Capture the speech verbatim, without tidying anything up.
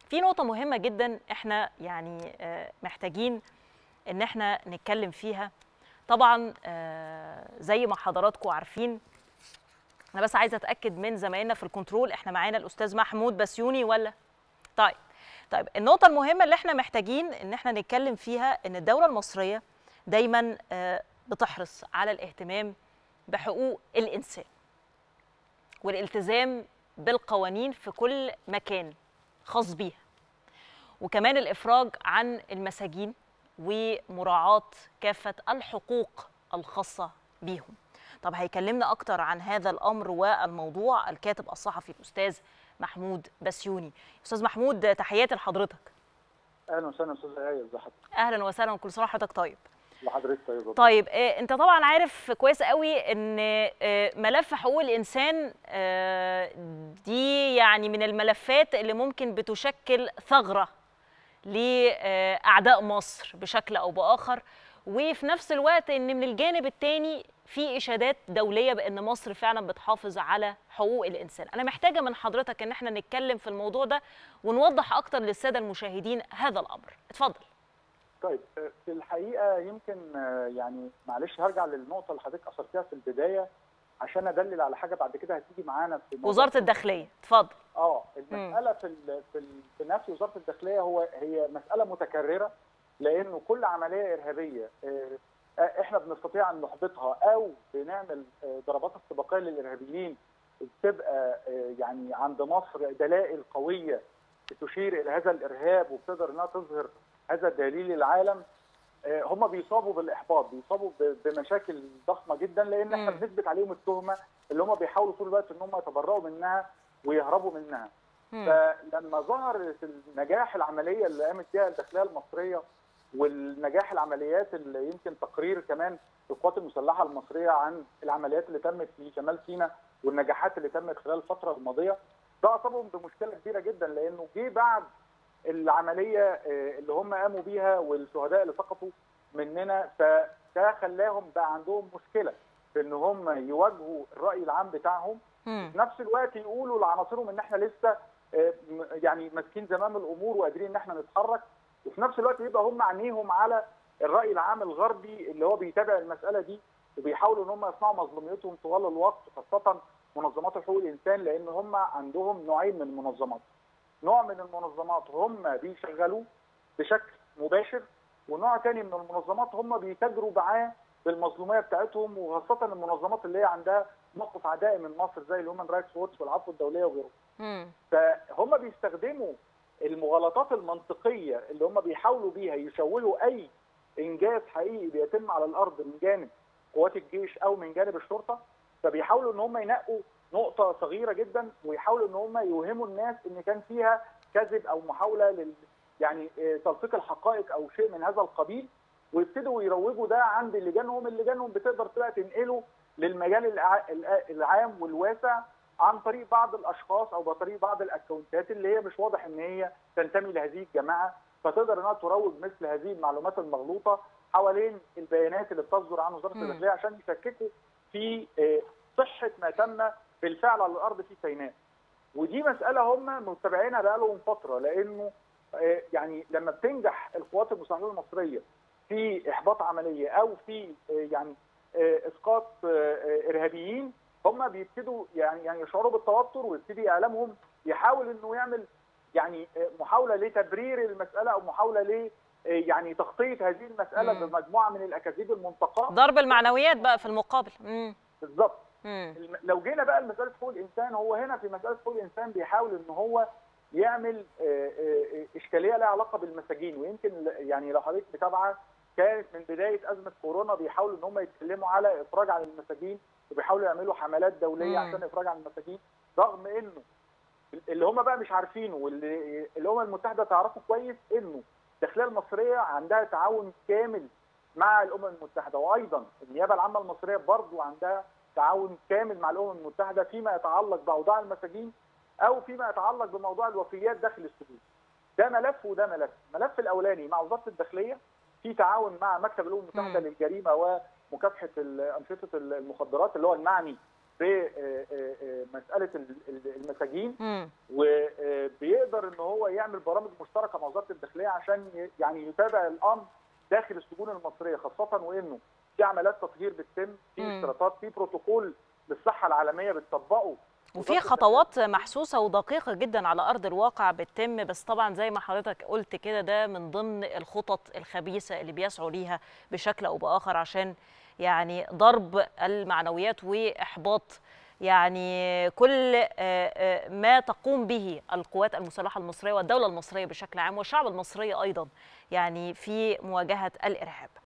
في نقطة مهمة جدا احنا يعني محتاجين ان احنا نتكلم فيها. طبعا زي ما حضراتكم عارفين، انا بس عايزة اتأكد من زمايلنا في الكنترول، احنا معانا الاستاذ محمود بسيوني ولا؟ طيب طيب النقطة المهمة اللي احنا محتاجين ان احنا نتكلم فيها ان الدولة المصرية دايما بتحرص على الاهتمام بحقوق الإنسان والالتزام بالقوانين في كل مكان خاص بيها، وكمان الإفراج عن المساجين ومراعاة كافة الحقوق الخاصة بيهم. طب هيكلمنا أكتر عن هذا الأمر والموضوع الكاتب الصحفي الأستاذ محمود بسيوني. أستاذ محمود، تحياتي لحضرتك. اهلا وسهلا استاذ ايه، ازي حضرتك؟ اهلا وسهلا، وكل سنه وحضرتك طيب. لحضرتك طيب. طيب إيه، انت طبعا عارف كويس قوي ان إيه ملف حقوق الانسان إيه دي يعني من الملفات اللي ممكن بتشكل ثغره لاعداء مصر بشكل او باخر، وفي نفس الوقت ان من الجانب الثاني في اشادات دوليه بان مصر فعلا بتحافظ على حقوق الانسان. انا محتاجه من حضرتك ان احنا نتكلم في الموضوع ده ونوضح اكتر للساده المشاهدين هذا الامر. اتفضل. طيب في الحقيقه يمكن يعني معلش هرجع للنقطه اللي حضرتك اثرتيها في البدايه عشان ادلل على حاجه بعد كده هتيجي معانا في وزاره الداخليه. اتفضل. اه المساله في ال في, ال في نفس وزاره الداخليه هو هي مساله متكرره، لانه كل عمليه ارهابيه احنا بنستطيع ان نحبطها او بنعمل ضربات استباقيه للارهابيين بتبقى يعني عند مصر دلائل قويه بتشير الى هذا الارهاب وبتقدر انها تظهر هذا الدليل للعالم. هم بيصابوا بالاحباط، بيصابوا بمشاكل ضخمه جدا، لان احنا بنثبت عليهم التهمه اللي هم بيحاولوا طول الوقت ان هم يتبرؤوا منها ويهربوا منها. فلما ظهر النجاح العمليه اللي قامت بها الداخليه المصريه والنجاح العمليات اللي يمكن تقرير كمان القوات المسلحه المصريه عن العمليات اللي تمت في شمال سيناء والنجاحات اللي تمت خلال الفتره الماضيه، ده اصابهم بمشكله كبيره جدا، لانه جه بعد العمليه اللي هم قاموا بيها والشهداء اللي سقطوا مننا، فده خلاهم بقى عندهم مشكله في ان هم يواجهوا الراي العام بتاعهم، في نفس الوقت يقولوا لعناصرهم ان احنا لسه يعني ماسكين زمام الامور وقادرين ان احنا نتحرك، وفي نفس الوقت يبقى هم عينيهم على الراي العام الغربي اللي هو بيتابع المساله دي وبيحاولوا ان هم يصنعوا مظلوميتهم طوال الوقت، خاصه منظمات حقوق الانسان، لان هم عندهم نوعين من المنظمات. نوع من المنظمات هم بيشغلوه بشكل مباشر، ونوع ثاني من المنظمات هم بيتاجروا معاه بالمظلوميه بتاعتهم، وخاصه المنظمات اللي هي عندها موقف عدائي من مصر زي الهيومن رايتس ووتش والعفو الدوليه وغيرهم. فهم بيستخدموا المغالطات المنطقيه اللي هم بيحاولوا بيها يشوهوا اي انجاز حقيقي بيتم على الارض من جانب قوات الجيش او من جانب الشرطه، فبيحاولوا ان هم ينقوا نقطه صغيره جدا ويحاولوا ان هم يوهموا الناس ان كان فيها كذب او محاوله لل يعني تلصيق الحقائق او شيء من هذا القبيل، ويبتدوا يروجوا ده عند لجانهم، اللجانهم بتقدر بقى تنقله للمجال العام والواسع عن طريق بعض الاشخاص او بطريق بعض الاكونتات اللي هي مش واضح ان هي تنتمي لهذه الجماعه، فتقدر انها تروج مثل هذه المعلومات المغلوطه حوالين البيانات اللي بتصدر عن وزاره الداخليه عشان يشككوا في صحه ما تم بالفعل على الارض في سيناء. ودي مساله هم متابعينها بقى لهم فتره، لانه يعني لما بتنجح القوات المسلحه المصريه في احباط عمليه او في يعني اسقاط ارهابيين، هم بيبتدوا يعني يعني يشعروا بالتوتر، ويبتدي اعلامهم يحاول انه يعمل يعني محاوله لتبرير المساله او محاوله ل يعني تغطيه هذه المساله مم. بمجموعه من الاكاذيب المنتقاه، ضرب المعنويات بقى في المقابل. بالظبط. لو جينا بقى لمساله حقوق الانسان، هو هنا في مساله حقوق الانسان بيحاول ان هو يعمل اشكاليه لها علاقه بالمساجين، ويمكن يعني لو حضرتك متابعه كانت من بدايه ازمه كورونا بيحاولوا ان هم يتكلموا على افراج عن المساجين، وبيحاولوا يعملوا حملات دوليه مم. عشان افراج عن المساجين، رغم انه اللي هم بقى مش عارفينه واللي الامم المتحده تعرفه كويس انه الداخليه المصريه عندها تعاون كامل مع الامم المتحده، وايضا النيابه العامه المصريه برضو عندها تعاون كامل مع الامم المتحده فيما يتعلق باوضاع المساجين او فيما يتعلق بموضوع الوفيات داخل السجون. ده ملف وده ملف. الملف الاولاني مع وزاره الداخليه في تعاون مع مكتب الامم المتحده للجريمه ومكافحه انشطه المخدرات اللي هو المعني بمساله المساجين، وبيقدر ان هو يعمل برامج مشتركه مع وزاره الداخليه عشان يعني يتابع الامر داخل السجون المصريه، خاصه وانه في عمليات تطهير بتتم، في اشتراطات، في بروتوكول للصحه العالميه بتطبقه، وفي خطوات محسوسه ودقيقه جدا على ارض الواقع بتتم. بس طبعا زي ما حضرتك قلت كده، ده من ضمن الخطط الخبيثه اللي بيسعوا ليها بشكل او باخر عشان يعني ضرب المعنويات واحباط يعني كل ما تقوم به القوات المسلحه المصريه والدوله المصريه بشكل عام والشعب المصري ايضا يعني في مواجهه الارهاب.